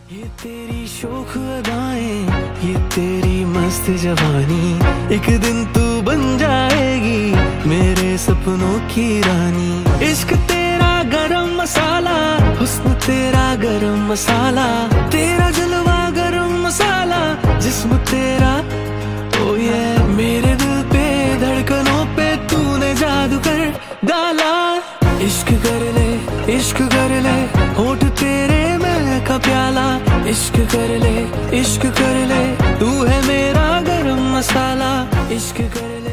ये तेरी शोख अदाएं, ये तेरी मस्त जवानी, एक दिन तू बन जाएगी मेरे सपनों की रानी। इश्क तेरा गरम मसाला, हुस्न तेरा गरम मसाला, तेरा जलवा गरम मसाला, जिस्म तेरा ओ ये मेरे दिल पे धड़कनों पे तूने जादू कर डाला। इश्क कर ले, इश्क कर ले, होठ तेरे का प्याला। इश्क कर ले, इश्क कर ले, तू है मेरा गरम मसाला। इश्क कर ले।